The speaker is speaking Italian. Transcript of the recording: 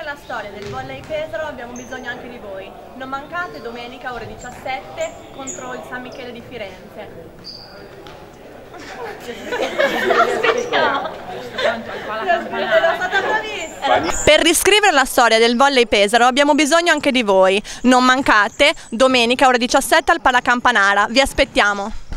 la storia del Volley Pesaro abbiamo bisogno anche di voi. Non mancate domenica ore 17 contro il San Michele di Firenze. Aspettiamo. Ero stata bravissima. Per riscrivere la storia del Volley Pesaro abbiamo bisogno anche di voi. Non mancate domenica ore 17 al Campanara. Vi aspettiamo.